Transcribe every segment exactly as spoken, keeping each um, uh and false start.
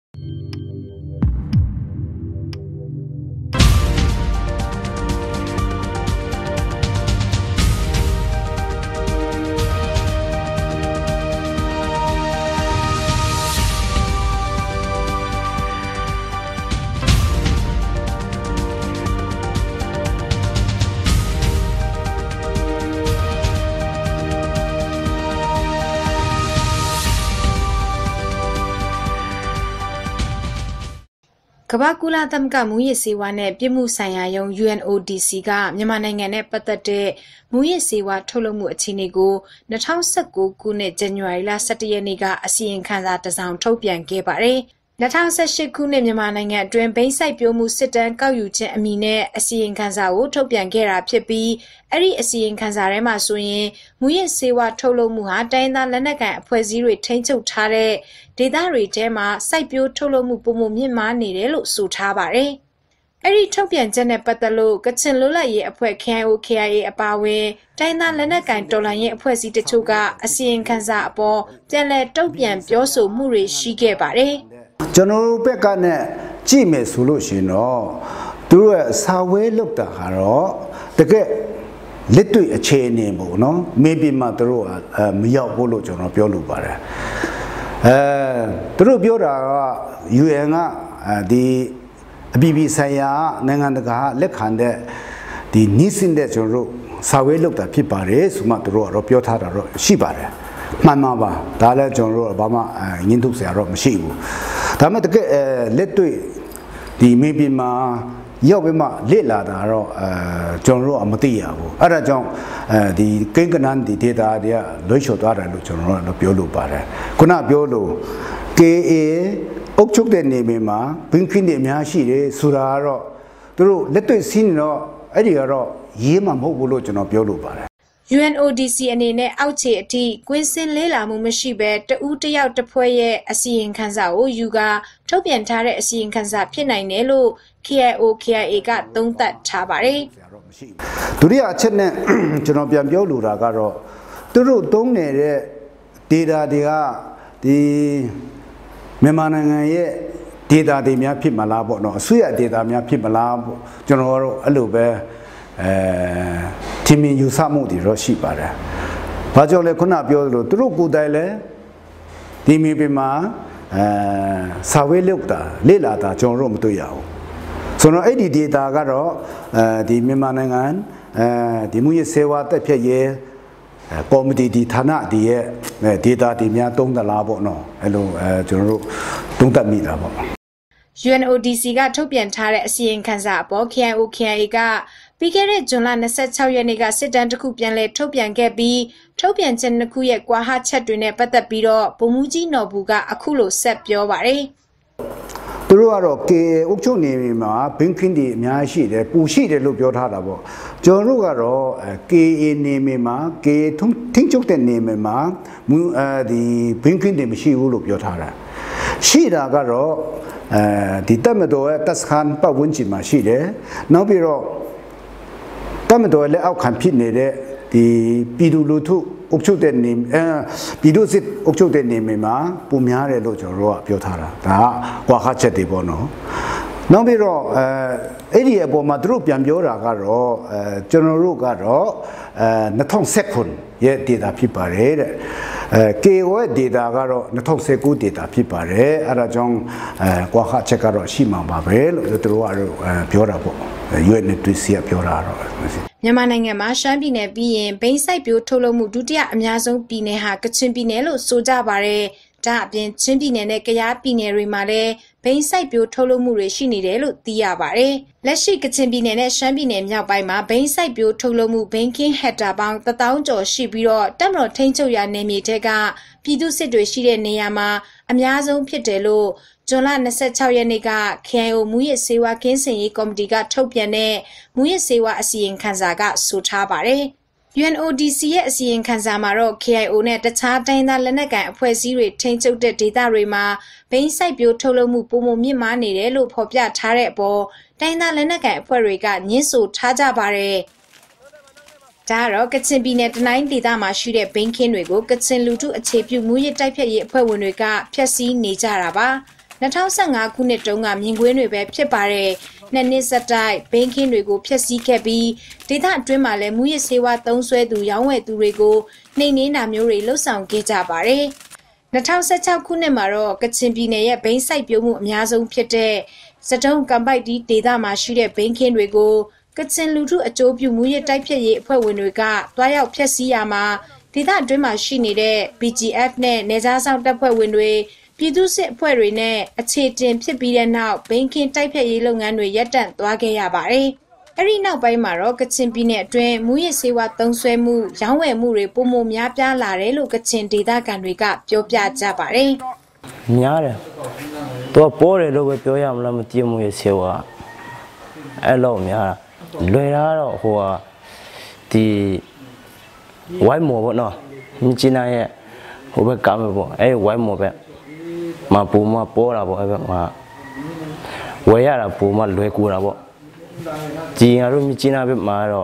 ကမ္ဘာကူလာသမဂ္ဂမူရစ်စေဝါနဲ့ပြည်မှုဆိုင်ရာယုံ U N O D C ကမြန်မာနိုင်ငံနဲ့ပတ်သက်တဲ့မူရစ်စေဝါထုတ်လုပ်မှုအခြေအနေကို၂၀၁၉ခုနှစ်ဇန်နဝါရီလ၁၁ရက်နေ့ကအစီရင်ခံစာတစ်စောင်ထုတ်ပြန်ခဲ့ပါတယ်။၂၀၁၈ခုနှစ်မြန်မာနိုင်ငံအတွင်းဘိန်းစိုက်ပျိုးမှုစစ်တမ်းကောက်ယူခြင်းအမည်နဲ့အစီရင်ခံစာကိုထုတ်ပြန်ခဲ့တာဖြစ်ပြီးအဲ့ဒီအစီရင်ခံစာထဲမှာဆိုရင်မူရစ်စေဝါထုတ်လုပ်မှုဟာတိုင်းသားလက်နက်ကိုင်အဖွဲ့အစည်းတွေထိန်းချုပ်ထားတဲ့ဒေသတွေထဲမှာစိုက်ပျိုးထုတ်လုပ်မှုပုံမှန်မြင့်မားနေတယ်လို့ဆိုထားပါတယ်။အဲ့ဒီထုတ်ပြန်ချက်နဲ့ပတ်သက်လို့ကချင်လွတ်လပ်ရေးအဖွဲ့ K I O K I A အပါအဝင်တိုင်းသားလက်နက်ကိုင်တော်လှန်ရေးအဖွဲ့အစည်းတချို့ကအစီရင်ခံစာအပေါ်ပြန်လည်တုံ့ပြန်ပြောဆိုမှုတွေရှိခဲ့ပါတယ်။ကျွန်တော်တို့ဘက်ကနဲ့ကြည့်မယ်ဆိုလို့ရှိရင်တော့သူတို့ရဲ့စာဝဲလောက်တာကတော့တကယ်လက်တွေ့အခြေအနေပေါ့နော်မေးပြီးမှသူတို့ကမရောက်ဘူးလို့ကျွန်တော်ပြောလို့ပါတယ်အဲသူတို့ပြောတာက U N ကဒီအပြည်ပြည်ဆိုင်ရာနိုင်ငံတကာလက်ခံတဲ့ဒီနီးစင်တဲ့ကျွန်တော်တို့စာဝဲလောက်တာဖြစ်ပါတယ်ဆိုမှသူတို့ကတော့ပြောထားတာတော့ရှိပါတယ်မှန်ပါပါဒါလည်းကျွန်တော်တို့ဘာမှညှင်းထုတ်စရာတော့မရှိဘူးဒါပေမဲ့တကယ်လက်တွေ့ဒီမေးပြီးမှရောက်ပြီးမှလက်လာတာတော့အဲကျွန်တော်တို့မသိရဘူးအဲ့ဒါကြောင့်အဲဒီကိန်းကနန်းဒီ data တွေကလွှဲချော်သွားတယ်လို့ကျွန်တော်တို့ပြောလို့ပါတယ်ခုနပြောလို့ K A အုပ်ချုပ်တဲ့နေမြေမှာဘင်းခင်းတွေအများရှိတယ်ဆိုတာကတော့သူတို့လက်တွေ့စီးနေတော့အဲ့ဒီကတော့ရေးမှာမဟုတ်ဘူးလို့ကျွန်တော်ပြောလို့ပါတယ် U N O D C အနေနဲ့အောက်ခြေအထိကွင်းစင်းလေးလာမှုမရှိဘဲတဦးတယောက်တစ်ဖွဲ့ရဲ့အစီရင်ခံစာကိုယူကာထုတ်ပြန်ထားတဲ့အစီရင်ခံစာဖြစ်နိုင်တယ်လို့ K I O K I A ကသုံးသပ်ထားပါတယ်။ဒုတိယအချက်နဲ့ကျွန်တော်ပြန်ပြောလိုတာကတော့သူတို့သုံးနေတဲ့ data တွေကဒီမြန်မာနိုင်ငံရဲ့ data တွေများဖြစ်မလားပေါ့နော်အစိုးရ data များဖြစ်မလားပေါ့ကျွန်တော်တို့အဲ့လိုပဲအဲထင်မြင်ယူဆမှုတွေတော့ရှိပါတယ်။ဘာကြောင့်လဲခုနပြောသလိုသူတို့ကိုယ်တိုင်လဲဒီမြေပြင်မှာအဲစာဝဲလောက်တာလေ့လာတာကျွန်တော်တို့မတွေ့ရဘူး။ဆိုတော့အဲ့ဒီ data ကတော့အဲဒီမြန်မာနိုင်ငံအဲဒီမှုရေးစေဝါတက်ဖြတ်ရေးကော်မတီဒီဌာနဒီရဲ့ data တွေများသုံးသလားပေါ့နော်အဲ့လိုအဲကျွန်တော်တို့သုံးသပ်မိတာပေါ့။ U N O D C ကထုတ်ပြန်ထားတဲ့အစီရင်ခံစာအပေါ် K I O K I A ကပြီးခဲ့တဲ့ဇွန်လ၂၆ရက်နေ့ကစစ်တမ်းတစ်ခုပြန်လည်ထုတ်ပြန်ခဲ့ပြီးထုတ်ပြန်ချက်နှစ်ခုရဲ့ကွာဟချက်တွေနဲ့ပတ်သက်ပြီးတော့ဗိုလ်မှူးကြီးနော်ဘူးကအခုလိုဆက်ပြောပါတယ်။သူတို့ကတော့ K A အုပ်ချုပ်နေမှာဘင်းခင်းတွေအများရှိတယ်ပူရှိတယ်လို့ပြောထားတာပေါ့။ကျွန်တော်တို့ကတော့ K A နေမှာ K A ထိန်းချုပ်တဲ့နေမှာမူအဲဒီဘင်းခင်းတွေမရှိဘူးလို့ပြောထားတာ။ရှိတာကတော့အဲဒီတက်မတော်ရဲ့တက်စခန်ပတ်ဝန်းကျင်မှာရှိတယ်။နောက်ပြီးတော့တမတော်လည်းအောက်ခံဖြစ်နေတဲ့ဒီပြည်သူလူထုအုပ်ချုပ်တဲ့နေအဲပြည်သူစစ်အုပ်ချုပ်တဲ့နေမှာပုံများတယ်လို့ကျွန်တော်တို့ကပြောထားတာဒါကကွာခချက်တွေပေါ့နော်နောက်ပြီးတော့အဲအဲ့ဒီအပေါ်မှာသူတို့ပြန်ပြောတာကတော့အဲကျွန်တော်တို့ကတော့အဲ၂၀၁၉ရဲ့ data ဖြစ်ပါတယ်တဲ့အဲ K O ရဲ့ data ကတော့၂၀၁၉ data ဖြစ်ပါတယ်အဲ့ဒါကြောင့်အဲကွာခချက်ကတော့ရှိမှာပါပဲလို့သူတို့ကတော့ပြောတာပေါ့U N O D C ကပြောတာတော့မြန်မာနိုင်ငံမှာရှမ်းပြည်နယ်ပြီးရင်ဘိန်းစိုက်ပျိုးထုတ်လုပ်မှုဒုတိယအများဆုံးပြည်နယ်ဟာကချင်ပြည်နယ်လို့ဆိုကြပါတယ်။ဒါအပြင်ချင်းပြည်နယ်နဲ့ကယားပြည်နယ်တွေမှာလည်းဘိန်းစိုက်ပျိုးထုတ်လုပ်မှုတွေရှိနေတယ်လို့သိရပါတယ်။လက်ရှိကချင်ပြည်နယ်နဲ့ရှမ်းပြည်နယ်မြောက်ပိုင်းမှာဘိန်းစိုက်ပျိုးထုတ်လုပ်မှုဘိန်းခင်းဟက်တာပေါင်းတစ်သောင်းကျော်ရှိပြီးတော့တပ်မတော်ထိန်းချုပ်ရာနယ်မြေတွေကပြည်သူစစ်တွေရှိတဲ့နေရာမှာအများဆုံးဖြစ်တယ်လို့ဇွန်လ၂၆ရက်နေ့က K I O မူရစ်စေဝါကင်းစင်ရေးကော်မတီကထုတ်ပြန်တဲ့မူရစ်စေဝါအစီရင်ခံစာကဆိုထားပါတယ်။ U N O D C ရဲ့အစီရင်ခံစာမှာတော့ K I O နဲ့တခြားတိုင်းသားလက်နက်ကိုင်အဖွဲ့အစည်းတွေထိန်းချုပ်တဲ့ဒေသတွေမှာဘိန်းစိုက်ပျိုးထုတ်လုပ်မှုပုံမှန်မြင့်မားနေတယ်လို့ဖော်ပြထားတဲ့အပေါ်တိုင်းသားလက်နက်ကိုင်အဖွဲ့တွေကညှင်းဆိုထားကြပါတယ်။ဒါကတော့ကချင်ပြည်နယ်တနိုင်းဒေသမှာရှိတဲ့ဘိန်းခင်းတွေကိုကချင်လူထုအခြေပြုမူရစ်တိုက်ဖြတ်ရေးအဖွဲ့ဝင်တွေကဖျက်ဆီးနေကြတာပါ။နှစ်ထောင်ဆယ့်ငါခုနှစ်တုန်းကမြင်ကွင်းတွေပဲဖြစ်ပါတယ်နှစ်နှစ်ဆက်တိုက်ဘိန်းခင်းတွေကိုဖျက်ဆီးခဲ့ပြီးဒေသအတွင်းမှာလည်းမူရစ်ဆေးဝါးသုံးစွဲသူရောင်းဝယ်သူတွေကိုနှိမ်နင်းတာမျိုးတွေလှုပ်ဆောင်ခဲ့ကြပါတယ်နှစ်ထောင်ဆယ့်ခြောက်ခုနှစ်မှာတော့ကချင်ပြည်နယ်ရဲ့ဘိန်းစိုက်ပျိုးမှုအများဆုံးဖြစ်တဲ့စတုံးကမ်ပိုက်တီဒေသမှာရှိတဲ့ဘိန်းခင်းတွေကိုကချင်လူထုအကျိုးပြုမှုရတိုက်ဖြတ်ရေးအဖွဲ့ဝင်တွေကတွားရောက်ဖျက်ဆီးရမှာဒေသအတွင်းမှာရှိနေတဲ့ B G F နဲ့နေကြားဆောင်တပ်ဖွဲ့ဝင်တွေပြည်သူ့စစ်အဖွဲ့တွေနဲ့အခြေတင်ဖြစ်ပြီးတဲ့နောက်ဘိန်းခင်းတိုက်ဖြတ်ရေးလုပ်ငန်းတွေရပ်တန့်သွားခဲ့ရပါတယ်။အဲဒီနောက်ပိုင်းမှာတော့ကချင်ပြည်နယ်အတွင်းမူရစ်ဆေးဝါးသုံးစွဲမှုရောင်းဝယ်မှုတွေပုံမှန်များပြားလာတယ်လို့ကချင်ဒေသခံတွေကပြောပြကြပါတယ်။များတယ်။တော့ပေါ်တယ်လို့ပဲပြောရမလားမသိမူရစ်ဆေးဝါးအဲ့လိုများတာလွယ်တာတော့ဟိုဟာဒီဝိုင်းမော်ပေါ့နော်မြင်းချင်းရဲ့ဟိုဘက်ကမ်းပေါ့အဲ့ဝိုင်းမော်ပဲမပူမပေါ်တာပေါ့အဲ့ဘက်မှာဝယ်ရတာပူမလွယ်ကူတာပေါ့ကြည်ရတို့မြင်းချင်းဘက်မှာတော့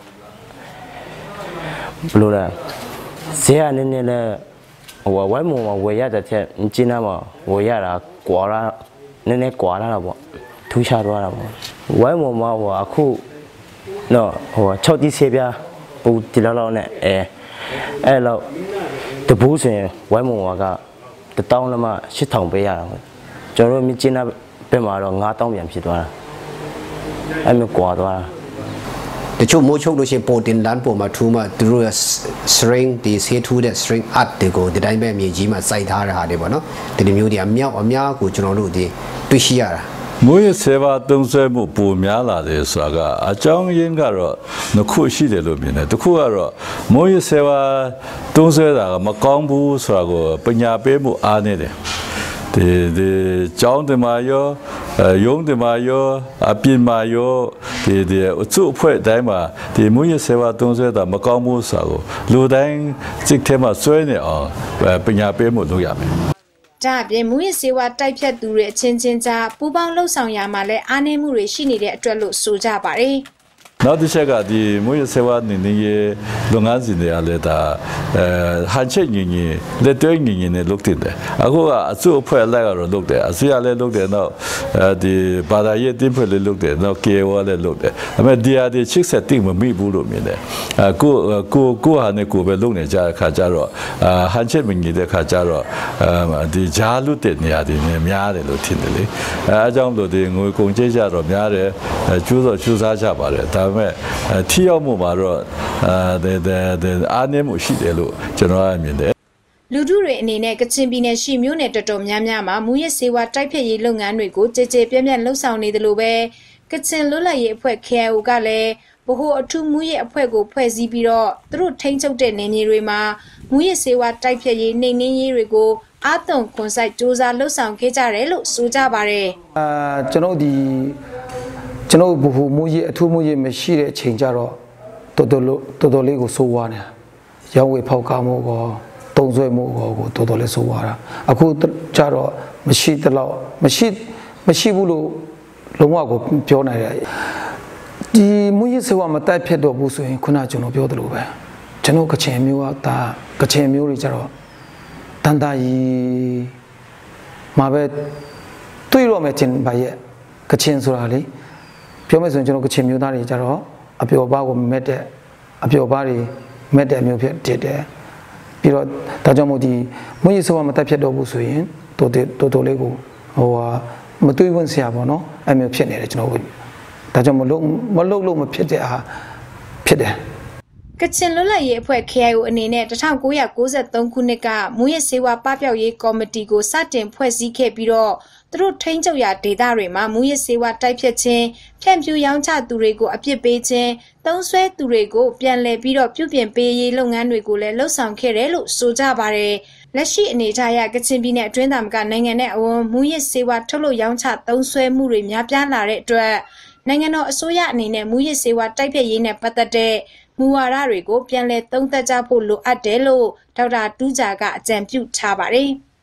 ဘယ်လိုလဲဈေးအနေနဲ့လဲဟိုဝိုင်းမော်မှာဝယ်ရတဲ့ချက်မြင်းချင်းမှာဝယ်ရတာကွာလာနည်းနည်းကွာလာတာပေါ့ထူးခြားသွားတာပေါ့ဝိုင်းမော်မှာဟိုအခုနော်ဟို၆တီးဆေးပြားပူတီလောက်လောက်နဲ့အဲအဲ့လောက်တပူးဆိုရင်ဝိုင်းမော်ကတတောင်းလမှရှစ်ထောင်ပေးရတာပေါ့ကျွန်တော်တို့မြင်းကျင်းဘက်မှာတော့ငါးတောင်းပြန်ဖြစ်သွားတာအဲ့မျိုးကွာသွားတာတချို့မိုးချုပ်လို့ရှိရင်ပေါ်တင်လန်ပေါ်မှာထူးမှသူတို့ရဲ့ string ဒီဆေးထူးတဲ့ string art တွေကိုဒီတိုင်းပဲမြေကြီးမှာစိုက်ထားတဲ့ဟာတွေပေါ့နော်ဒီလိုမျိုးတွေအမြောက်အများကိုကျွန်တော်တို့ဒီတွေ့ရှိရတာမွေးဆေးဝါးသုံးစွဲမှုပုံများလာတယ်ဆိုတာကအကြောင်းရင်းကတော့နှစ်ခုရှိတယ်လို့မြင်တယ်တစ်ခုကတော့မွေးဆေးဝါးသုံးစွဲတာကမကောင်းဘူးဆိုတာကိုပညာပေးမှုအားနေတယ်ဒီဒီကျောင်းတင်မာရောရုံးတင်မာရောအပြင်မာရောဒီဒီအစုအဖွဲ့တိုင်းမှာဒီမွေးဆေးဝါးသုံးစွဲတာမကောင်းဘူးဆိုတာကိုလူတိုင်းစိတ်ထဲမှာစွဲနေအောင်ပညာပေးမှုလုပ်ရမယ်ဒါအပြင်မူရစ်ဆေးဝါးတိုက်ဖြတ်သူတွေအချင်းချင်းကြားပူးပေါင်းလှုပ်ဆောင်ရမှာလဲအားနည်းမှုတွေရှိနေတဲ့အတွက်လို့ဆိုကြပါတယ်နောက်တစ်ချက်ကဒီမွေးဆေးဝါးနေနေလုပ်ငန်းစဉ်တွေလည်းဒါအဲဟန်ချက်ညီညီလက်တွဲညီညီနဲ့လုပ်တင်တယ်အခုကအစုအဖွဲ့လိုက်ကတော့လုပ်တယ်အစုရလည်းလုပ်တယ်တော့အဲဒီဘာသာရေးတင်းဖွဲ့လည်းလုပ်တယ်တော့ K O လည်းလုပ်တယ်ဒါပေမဲ့ဒီဟာဒီချစ်ဆက်တိမမိဘူးလို့မြင်တယ်အခုကိုကိုဟာနဲ့ကိုပဲလုပ်နေကြတဲ့ခါကျတော့ဟန်ချက်မညီတဲ့ခါကျတော့ဒီဂျာလွတ်တဲ့နေရာတွေနဲ့များတယ်လို့ထင်တယ်လေအဲအကြောင်းလို့ဒီငွေကုန်ကြေးကြတော့များတယ်ကျိုးတော့ကျိုးစားကြပါတယ်ဒါပေမဲ့ထိရောက်မှုမှာတော့အဲအားနည်းမှုရှိတယ်လို့ကျွန်တော်အမြင်တယ်လူထုတွေအနေနဲ့ကချင်ပြည်နယ်ရှိမြို့နယ်တော်တော်များများမှာမူရစ်ဆေးဝါးတိုက်ဖျက်ရေးလုပ်ငန်းတွေကိုကြည်ကြဲပြန့်ပြန့်လှုပ်ဆောင်နေတယ်လို့ပဲကချင်လွတ်လပ်ရေးအဖွဲ့ K I O ကလည်းဗဟိုအထူးမူရစ်အဖွဲ့ကိုဖွဲ့စည်းပြီးတော့သူတို့ထိန်းချုပ်တဲ့နယ်မြေတွေမှာမူရစ်ဆေးဝါးတိုက်ဖျက်ရေးနှိမ်နင်းရေးတွေကိုအာသွန်ခွန်ဆိုင်စူးစမ်းလှုပ်ဆောင်ခဲ့ကြတယ်လို့ဆိုကြပါတယ်အာကျွန်တော်ဒီကျွန်တော်ဘ ഹു မူရအထူးမူရမရှိတဲ့အချိန်ကြတော့တော်တော်တော်တော်လေးကိုစိုးဝါနေရောင်းဝယ်ဖောက်ကားမှုကောတုံးဆွဲမှုကောကိုတော်တော်လေးစိုးဝါတာအခုကြတော့မရှိတလောက်မရှိမရှိဘူးလို့လုံးဝကိုပြောနိုင်တယ်ဒီမူရစေဝမတိုက်ဖြစ်တော့ဘူးဆိုရင်ခုနကျွန်တော်ပြောသလိုပဲကျွန်တော်ကချင်မျိုးကဒါကချင်မျိုးတွေကြတော့တန်တာကြီးမှာပဲတွေးရမယ်ချင်းပါရဲ့ကချင်ဆိုတာလေပြောမယ်ဆိုရင်ကျွန်တော်ကချင်မျိုးသားတွေကြတော့အပျော်ပါးကိုမက်တဲ့အပျော်ပါးတွေမက်တဲ့မျိုးဖြစ်တည်တယ်ပြီးတော့ဒါကြောင့်မို့ဒီမွေးစောမတက်ဖြစ်တော့ဘူးဆိုရင်တော်တော်တော်လေးကိုဟိုဟာမတွေးဝင်စရာပေါ့နော်အဲ့မျိုးဖြစ်နေတယ်ကျွန်တော်ဒါကြောင့်မလို့မလို့လို့မဖြစ်တဲ့အားဖြစ်တယ်ကချင်လွတ်လပ်ရေးအဖွဲ့ K I O အနေနဲ့၁၉၉၃ခုနှစ်ကမူရစ်ဆေးဝါးပပျောက်ရေးကော်မတီကိုစတင်ဖွဲ့စည်းခဲ့ပြီးတော့သူတို့ထိန်းချုပ်ရာဒေသတွေမှာမူရစ်ဆေးဝါးတိုက်ဖျက်ခြင်းဖြန့်ဖြူးရောင်းချသူတွေကိုအပြစ်ပေးခြင်းသုံးစွဲသူတွေကိုပြန်လည်ပြီးတော့ပြုပြင်ပေးရေးလုပ်ငန်းတွေကိုလည်းလှုပ်ဆောင်ခဲ့တယ်လို့ဆိုကြပါတယ်လက်ရှိအနေအထားအရကချင်ပြည်နယ်အတွင်းသားမကနိုင်ငံနဲ့အဝန်းမူရစ်ဆေးဝါးထုတ်လုပ်ရောင်းချသုံးစွဲမှုတွေများပြားလာတဲ့အတွက်နိုင်ငံတော်အစိုးရအနေနဲ့မူရစ်ဆေးဝါးတိုက်ဖျက်ရေးနဲ့ပတ်သက်တဲ့မူဝါဒတွေကိုပြန်လည်သုံးသပ်ကြဖို့လိုအပ်တယ်လို့ဒေါက်တာတူးဂျာကအကြံပြုထားပါတယ်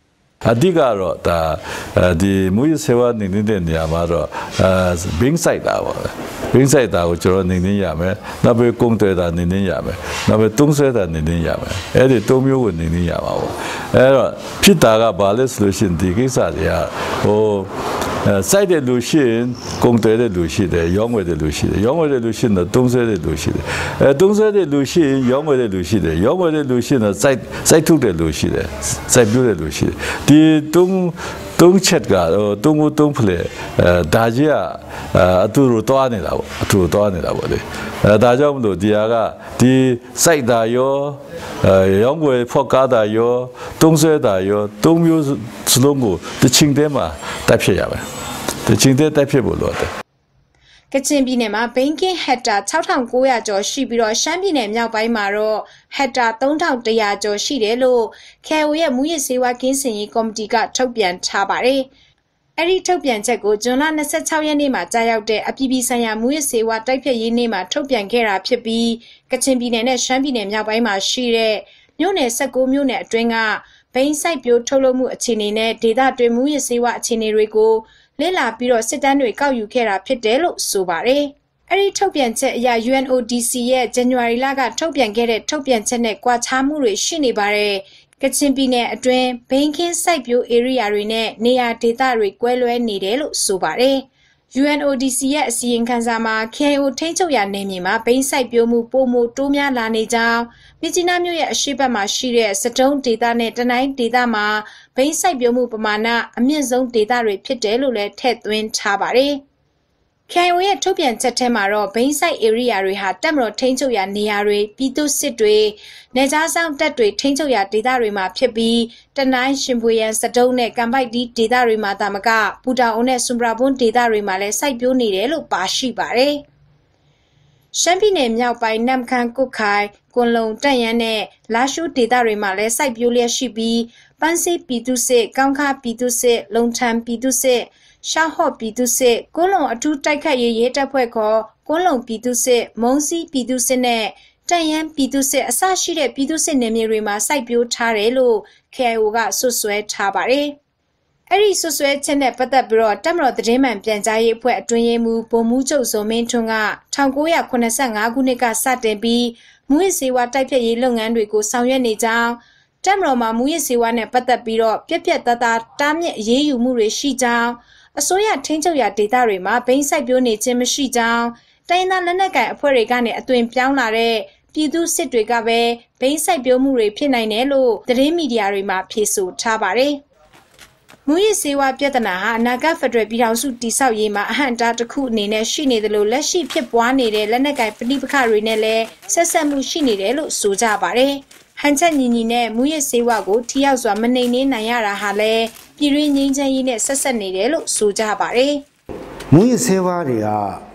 အဓိကတော့ဒါဒီမူရစေဝါနေနေတဲ့နေရာမှာတော့အဲဘင်းဆိုင်တာပါဘင်းဆိုင်တာကိုကျွန်တော်နေနေရမယ်နောက်ပြီးကုန်းတွေတာနေနေရမယ်နောက်ပြီးတုံးဆွဲတာနေနေရမယ်အဲ့ဒီသုံးမျိုးကိုနေနေရပါဘူးအဲ့တော့ဖြစ်တာကဘာလဲဆိုလို့ရှိရင်ဒီကိစ္စတွေကဟိုစိုက်တဲ့လူရှိရင်ကုန်တယ်တဲ့လူရှိတယ်ရောင်းဝယ်တဲ့လူရှိတယ်ရောင်းဝယ်တဲ့လူရှိရင်တုံးဆွဲတဲ့လူရှိတယ်အဲတုံးဆွဲတဲ့လူရှိရင်ရောင်းဝယ်တဲ့လူရှိတယ်ရောင်းဝယ်တဲ့လူရှိရင်စိုက်စိုက်ထုတ်တဲ့လူရှိတယ်စိုက်ပြတဲ့လူရှိတယ်ဒီတုံးတုံးချက်ကတုံးကိုတုံးဖလေအဲဒါကြီးကအတူတူသွားနေတာပေါ့အတူတူသွားနေတာပေါ့လေအဲဒါကြောင့်မလို့ဒီဟာကဒီစိုက်တာရောအဲရောင်းဝယ်ဖောက်ကားတာရောတုံးဆွဲတာရောတုံးမျိုးစလုံးကိုတချင်းတဲမှာတက်ဖြစ်ရမယ်တချင်းတဲတက်ဖြစ်ဖို့လိုတယ်ကချင်ပြည်နယ်မှာဘိန်းကင်းဟက်တာ၆ထောင်၉ရာကျော်ရှိပြီးတော့ရှမ်းပြည်နယ်မြောက်ပိုင်းမှာတော့ဟက်တာ၃ထောင်၁ရာကျော်ရှိတယ်လို့ K I O ရဲ့မူရစေဝါကင်းစင်ရေးကော်မတီကထုတ်ပြန်ထားပါတယ်။အဲ့ဒီထုတ်ပြန်ချက်ကိုဇွန်လ၂၆ရက်နေ့မှာကြာရောက်တဲ့အပြည်ပြည်ဆိုင်ရာမူရစေဝါတိုက်ဖျက်ရေးနေ့မှာထုတ်ပြန်ခဲ့တာဖြစ်ပြီးကချင်ပြည်နယ်နဲ့ရှမ်းပြည်နယ်မြောက်ပိုင်းမှာရှိတဲ့မြို့နယ်၁၉မြို့နယ်အတွင်းကဘိန်းစိုက်ပျိုးထုတ်လုပ်မှုအခြေအနေနဲ့ဒေသတွင်းမူရစေဝါအခြေအနေတွေကိုလေ့လာပြီးတော့စစ်တမ်းတွေကောက်ယူခဲ့တာဖြစ်တယ်လို့ဆိုပါတယ်။အဲ့ဒီထုတ်ပြန်ချက်အရ U N O D C ရဲ့ January လကထုတ်ပြန်ခဲ့တဲ့ထုတ်ပြန်ချက်နဲ့ကွာခြားမှုတွေရှိနေပါတယ်။ကချင်ပြည်နယ်အတွင်းဘိန်းခင်းစိုက်ပျိုး area တွေနဲ့နေရာဒေသတွေကွဲလွဲနေတယ်လို့ဆိုပါတယ်။ U N O D C ရဲ့အစီရင်ခံစာမှာ K I O ထိန်းချုပ်ရာနယ်မြေမှာဘိန်းစိုက်ပျိုးမှုပိုမိုတိုးများလာနေကြောင်းမြစ်ကြီးနားမြို့ရဲ့အရှေ့ဘက်မှာရှိတဲ့စတုံးဒေသနဲ့တနိုင်းဒေသမှာဘိန်းစိုက်ပျိုးမှုပမာဏအမြင့်ဆုံးဒေသတွေဖြစ်တယ်လို့လည်းထည့်သွင်းထားပါတယ်။ K I O ရဲ့ထုတ်ပြန်ချက်ထဲမှာတော့ဘိန်းစိုက် area တွေဟာတပ်မတော်ထိန်းချုပ်ရာနေရာတွေပြည်သူစစ်တွေနေကြားဆောင်တပ်တွေထိန်းချုပ်ရာဒေသတွေမှာဖြစ်ပြီးတနိုင်းရှင်ပွေရန်စတုံးနဲ့ကံပိုက်တီးဒေသတွေမှာသာမကပူတာအုံနဲ့ဆွမ်ပရာဘွန်းဒေသတွေမှာလည်းစိုက်ပျိုးနေတယ်လို့ပါရှိပါတယ်။ရှမ်းပြည်နယ်မြောက်ပိုင်းနမ်ခမ်းကုတ်ခိုင်ကွန်လုံတက်ရန်နဲ့လာရှုဒေသတွေမှာလည်းစိုက်ပျိုးလျက်ရှိပြီးပန်းစီပြည်သူစစ်ကောင်းခါပြည်သူစစ်လုံထန်ပြည်သူစစ်ရှောက်ဟော့ပြည်သူစစ်ကွန်းလုံအထူးတိုက်ခတ်ရေးရဲတပ်ဖွဲ့ခေါ်ကွန်းလုံပြည်သူစစ်မုံစီပြည်သူစစ်နဲ့တန်ရန်ပြည်သူစစ်အစရှိတဲ့ပြည်သူစစ်နယ်မြေတွေမှာစိုက်ပျိုးထားတယ်လို့ K I O ကဆွဆွဲထားပါတယ်။အဲ့ဒီဆွဆွဲချက်နဲ့ပတ်သက်ပြီးတော့တပ်မတော်သတင်းမှန်ပြန်ကြားရေးအဖွဲ့အတွင်းရေးမှူးဗိုလ်မှူးချုပ်ဇော်မင်းထွန်းက၁၉၇၅ခုနှစ်ကစတင်ပြီးမူရစေဝါတိုက်ဖျက်ရေးလုပ်ငန်းတွေကိုဆောင်ရွက်နေကြောင်းတပ်မတော်မှာမူရစေဝါနဲ့ပတ်သက်ပြီးတော့ပြက်ပြက်သားသားတားမြစ်အရေးယူမှုတွေရှိကြောင်းအစိုးရထိန်းချုပ်ရာဒေသတွေမှာဘိန်းစိုက်ပျိုးနေခြင်းမရှိကြောင်းတိုင်းသားလက်နက်ကိုင်အဖွဲ့တွေကနေအသွင်ပြောင်းလာတဲ့ပြည်သူစစ်တွေကပဲဘိန်းစိုက်ပျိုးမှုတွေဖြစ်နိုင်တယ်လို့သတင်းမီဒီယာတွေမှာဖြေဆိုထားပါတယ်။မူရစေဝါပြဿနာဟာအနာဂတ်ဖက်ဒရယ်ပြည်ထောင်စုတည်ဆောက်ရေးမှာအဟန့်အတားတစ်ခုအနေနဲ့ရှိနေတယ်လို့လက်ရှိဖြစ်ပွားနေတဲ့လက်နက်ကိုင်ပဋိပက္ခတွေနဲ့လည်းဆက်ဆက်မှုရှိနေတယ်လို့ဆိုကြပါတယ်။ဟန်ချက်ညီညီနဲ့မူရစေဝါကိုထိရောက်စွာမနှိမ်နှင်းနိုင်ရတာဟာလည်းပြည်တွင်းငြိမ်းချမ်းရေးနဲ့ဆက်ဆက်နေတယ်လို့ဆိုကြပါတယ်။မူရစေဝါတွေက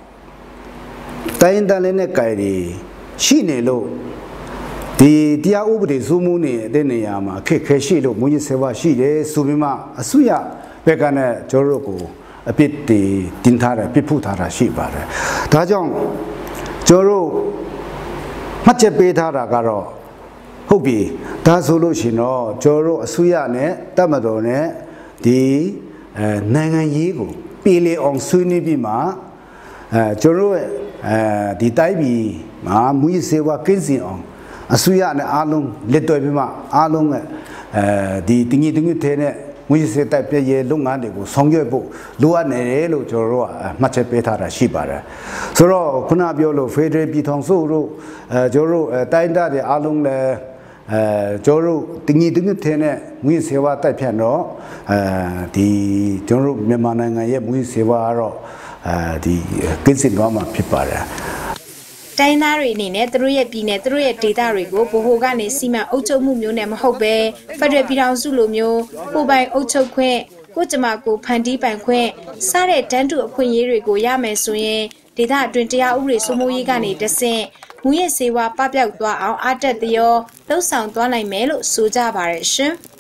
တိုင်းတန်လည်းနဲ့ကြိုင်တွေရှိနေလို့ဒီတရားဥပဒေစိုးမိုးနေတဲ့နေရာမှာခက်ခဲရှိလို့မူရစေဝါရှိတယ်ဆိုပြီးမှအစိုးရဘက်ကနဲ့ကျွန်တော်တို့ကိုအပြစ်တင်ထားတယ်ပြစ်ဖို့ထားတာရှိပါတယ်။ဒါကြောင့်ကျွန်တော်တို့မှတ်ချက်ပေးထားတာကတော့ဟုတ်ပြီဒါဆိုလို့ရှိရင်တော့ကျွန်တော်တို့အစိုးရနဲ့တပ်မတော်နဲ့ဒီအဲနိုင်ငံရေးကိုပြည်လေအောင်ဆွေးနွေးပြီးမှအဲကျွန်တော်တို့အဲဒီတိုင်းပြည်မှာမူရစေဝါကင်းစင်အောင်အစိုးရနဲ့အားလုံးလက်တွဲပြီးမှအားလုံးရဲ့အဲဒီတင်းကြီးတင်းကြီးထဲနဲ့မူရစေတိုက်ပြည့်ရဲ့လုပ်ငန်းတွေကိုဆောင်ရွက်ဖို့လိုအပ်နေတယ်လို့ကျွန်တော်တို့ကမှတ်ချက်ပေးထားတာရှိပါတယ်ဆိုတော့ခုနပြောလို့ဖေဒရယ်ပြည်ထောင်စုတို့အဲကျွန်တော်တို့တိုင်းဒေသတွေအားလုံးလည်းအဲကျွန်တော်တို့တင်းကြီးတင်းကြီးထဲနဲ့မူရစေဝါတိုက်ဖြတ်တော့အဲဒီကျွန်တော်တို့မြန်မာနိုင်ငံရဲ့မူရစေဝါကတော့အဲဒီကင်းစင်သွားမှာဖြစ်ပါတယ်တိုင်းသားတွေအနေနဲ့သူတို့ရဲ့ပြည်နယ်သူတို့ရဲ့ဒေသတွေကိုဗဟိုကနေစီမံအုပ်ချုပ်မှုမျိုးနဲ့မဟုတ်ပဲဖက်ဒရယ်ပြည်ထောင်စုလိုမျိုးကိုပိုင်အုပ်ချုပ်ခွင့်ကိုကျမကိုဖန်တီးပိုင်ခွင့်စတဲ့တန်းတူအခွင့်အရေးတွေကိုရမယ်ဆိုရင်ဒေသအတွင်းတရားဥပဒေစိုးမိုးရေးကနေတဆင့်မူရစေဝါပပျောက်သွားအောင်အားတက်သရောလှုပ်ဆောင်သွားနိုင်မယ်လို့ဆိုကြပါရရှင်။